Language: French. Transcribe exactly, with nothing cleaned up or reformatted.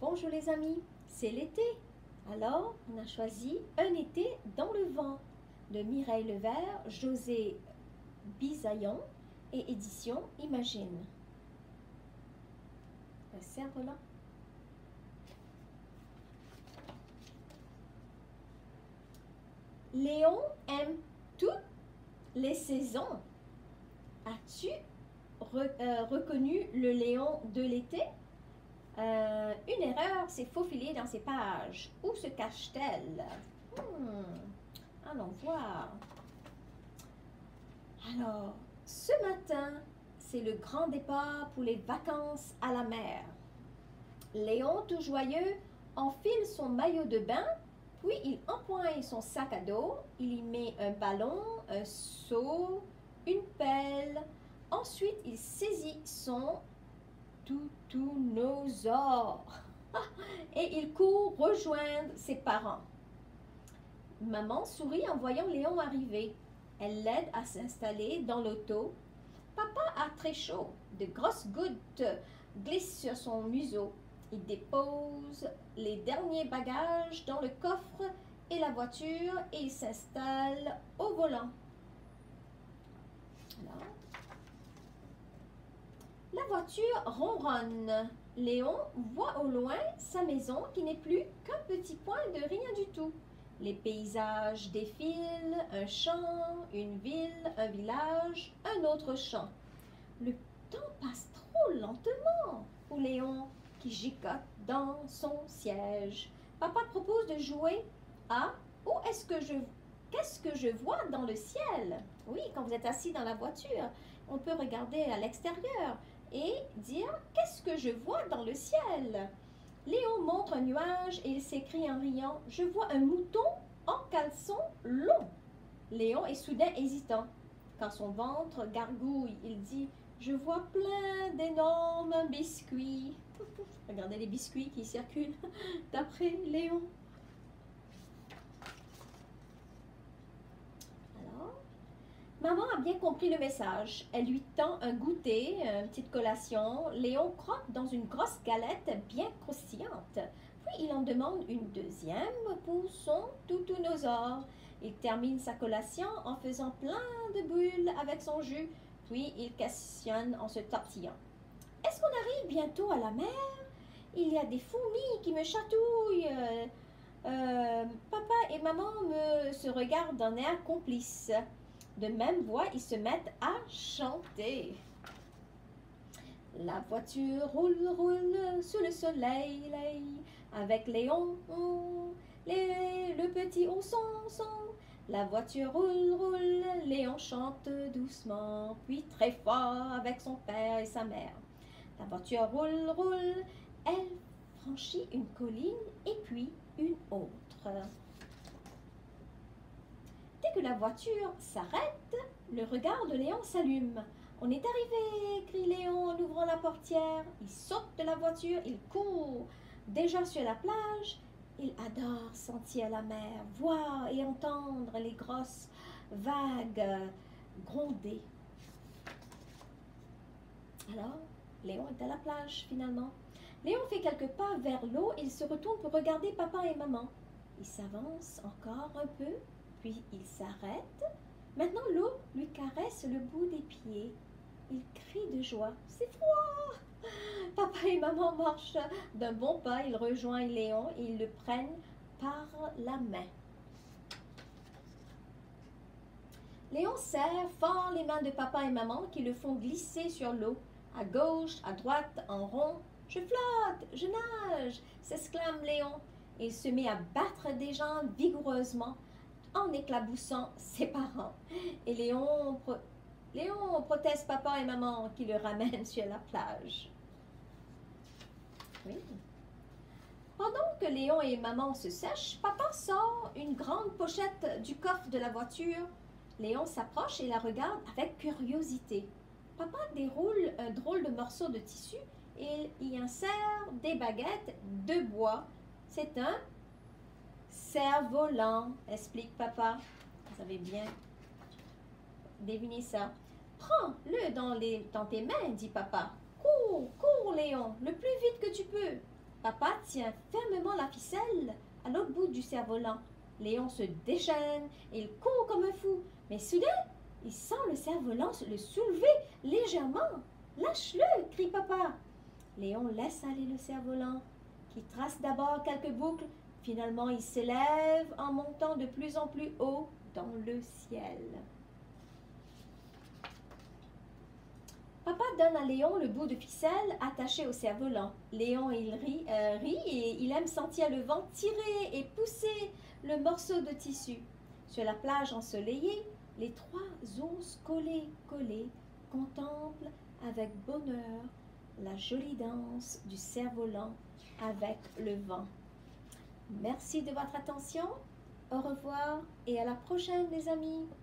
Bonjour les amis, c'est l'été. Alors, on a choisi Un été dans le vent de Mireille Levert, José Bisaillon et édition Imagine. Un cerf-volant. Léon aime toutes les saisons. As-tu re, euh, reconnu le Léon de l'été? Euh, une erreur s'est faufilée dans ces pages. Où se cache-t-elle? Hmm, allons voir. Alors, ce matin, c'est le grand départ pour les vacances à la mer. Léon, tout joyeux, enfile son maillot de bain, puis il empoigne son sac à dos, il y met un ballon, un seau, une pelle. Ensuite, il saisit son Toutounosaure et il court rejoindre ses parents. Maman sourit en voyant Léon arriver. Elle l'aide à s'installer dans l'auto. Papa a très chaud. De grosses gouttes glissent sur son museau. Il dépose les derniers bagages dans le coffre et la voiture et il s'installe au volant. Alors, la voiture ronronne. Léon voit au loin sa maison qui n'est plus qu'un petit point de rien du tout. Les paysages défilent, un champ, une ville, un village, un autre champ. Le temps passe trop lentement pour Léon qui gigote dans son siège. Papa propose de jouer à « Où est-ce que je... Qu'est-ce que je vois dans le ciel ?» Oui, quand vous êtes assis dans la voiture, on peut regarder à l'extérieur et dire « Qu'est-ce que je vois dans le ciel ?» Léon montre un nuage et il s'écrie en riant « Je vois un mouton en caleçon long. » Léon est soudain hésitant. Quand son ventre gargouille, il dit « Je vois plein d'énormes biscuits. » Regardez les biscuits qui circulent d'après Léon. Alors, maman a bien compris le message. Elle lui tend un goûter, une petite collation. Léon croque dans une grosse galette bien croustillante. Puis il en demande une deuxième pour son Toutounosaure. Il termine sa collation en faisant plein de bulles avec son jus. Puis il questionne en se tortillant. « Est-ce qu'on arrive bientôt à la mer? Il y a des fourmis qui me chatouillent. Euh, euh, papa et maman me, se regardent d'un air complice. » De même voix, ils se mettent à chanter. La voiture roule, roule sous le soleil, avec Léon, les, le petit ourson, son. La voiture roule, roule, Léon chante doucement, puis très fort avec son père et sa mère. La voiture roule, roule, elle franchit une colline et puis une autre. Dès que la voiture s'arrête, le regard de Léon s'allume. « On est arrivé !» crie Léon en ouvrant la portière. Il saute de la voiture, il court. Déjà sur la plage, il adore sentir la mer, voir et entendre les grosses vagues gronder. Alors, Léon est à la plage finalement. Léon fait quelques pas vers l'eau et il se retourne pour regarder papa et maman. Il s'avance encore un peu, puis il s'arrête. Maintenant, l'eau lui caresse le bout des pieds. Il crie de joie. « C'est froid !» Papa et maman marchent d'un bon pas. Ils rejoignent Léon et ils le prennent par la main. Léon serre fort les mains de papa et maman qui le font glisser sur l'eau. À gauche, à droite, en rond. « Je flotte, je nage !» s'exclame Léon. Il se met à battre des jambes vigoureusement en éclaboussant ses parents. Et Léon, pro Léon proteste papa et maman qui le ramènent sur la plage. Oui. Pendant que Léon et maman se sèchent, papa sort une grande pochette du coffre de la voiture. Léon s'approche et la regarde avec curiosité. Papa déroule un drôle de morceau de tissu et y insère des baguettes de bois. C'est un cerf-volant, explique papa. Vous avez bien deviné ça. Prends-le dans, les, dans tes mains, dit papa. Cours, cours, Léon, le plus vite que tu peux. Papa tient fermement la ficelle à l'autre bout du cerf-volant. Léon se déchaîne et il court comme un fou. Mais soudain, il sent le cerf-volant le soulever légèrement. Lâche-le, crie papa. Léon laisse aller le cerf-volant, qui trace d'abord quelques boucles. Finalement, il s'élève en montant de plus en plus haut dans le ciel. Papa donne à Léon le bout de ficelle attaché au cerf-volant. Léon, il rit, euh, rit et il aime sentir le vent tirer et pousser le morceau de tissu. Sur la plage ensoleillée, les trois ours collés, collés, contemplent avec bonheur la jolie danse du cerf-volant avec le vent. Merci de votre attention. Au revoir et à la prochaine, les amis.